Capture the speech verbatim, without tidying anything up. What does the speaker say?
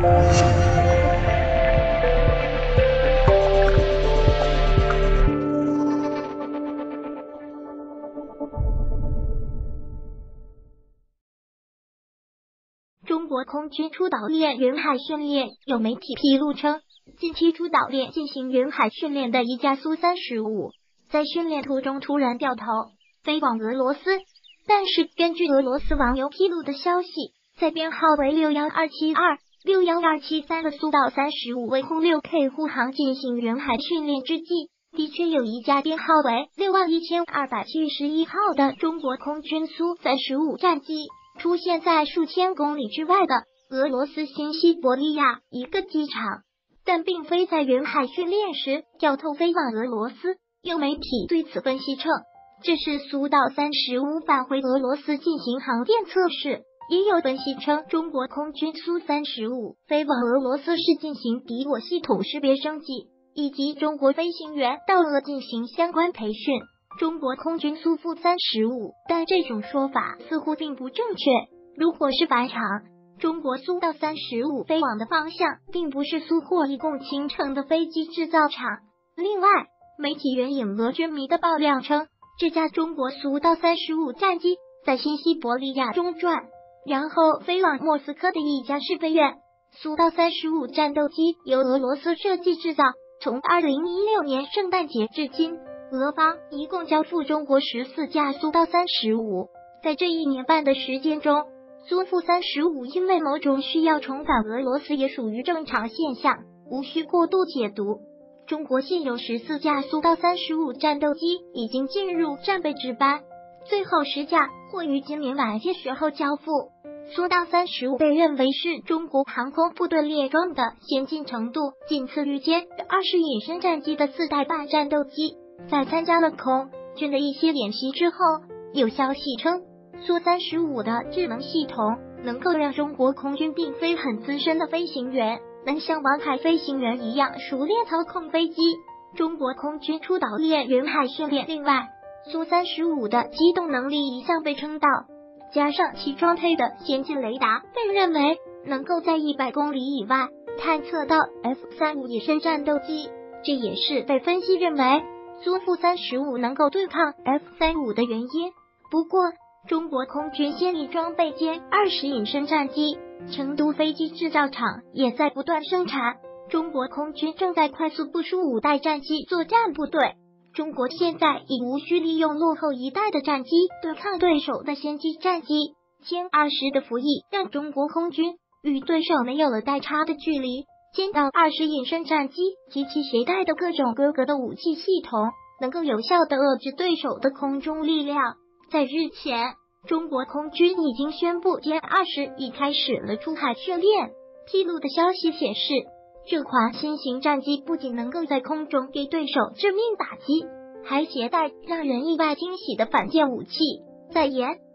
中国空军出岛练远海训练，有媒体披露称，近期出岛练进行远海训练的一架苏三十五，在训练途中突然掉头，飞往俄罗斯。但是根据俄罗斯网友披露的消息，在编号为六一二七二、六一二七三的苏岛三十五为空 六 K 护航进行远海训练之际，的确有一架编号为六万一千二百七十一号的中国空军苏三十五战机出现在数千公里之外的俄罗斯新西伯利亚一个机场，但并非在远海训练时掉头飞往俄罗斯。有媒体对此分析称，这是苏岛三十五返回俄罗斯进行航电测试。也有分析称，中国空军苏三十五飞往俄罗斯是进行敌我系统识别升级，以及中国飞行员到俄进行相关培训。中国空军苏复三十五，但这种说法似乎并不正确。如果是返场，中国苏到三十五飞往的方向并不是苏霍一共倾城的飞机制造厂。另外，媒体援引俄军迷的爆料称，这架中国苏到三十五战机在新西伯利亚中转，然后飞往莫斯科的一家试飞院。苏到三十五战斗机由俄罗斯设计制造，从二零一六年圣诞节至今，俄方一共交付中国十四架苏到三十五。在这一年半的时间中，苏复三十五因为某种需要重返俄罗斯也属于正常现象，无需过度解读。中国现有十四架苏到三十五战斗机已经进入战备值班，最后十架或于今年晚些时候交付。苏到三十五被认为是中国航空部队列装的先进程度仅次于歼二十隐身战机的四代半战斗机。在参加了空军的一些演习之后，有消息称，苏三十五的智能系统能够让中国空军并非很资深的飞行员能像王牌飞行员一样熟练操控飞机。中国空军出岛练远海训练。另外，苏三十五的机动能力一向被称道，加上其装配的先进雷达，被认为能够在一百公里以外探测到 F 三十五 隐身战斗机，这也是被分析认为苏复三十五能够对抗 F 三十五 的原因。不过，中国空军现已装备歼二十隐身战机，成都飞机制造厂也在不断生产。中国空军正在快速部署五代战机作战部队。中国现在已无需利用落后一代的战机对抗对手的先进战机。歼二十的服役让中国空军与对手没有了代差的距离。歼到二十隐身战机及其携带的各种规格的武器系统，能够有效地遏制对手的空中力量。在日前，中国空军已经宣布歼二十已开始了出海训练。披露的消息显示，这款新型战机不仅能够在空中给对手致命打击，还携带让人意外惊喜的反舰武器。在研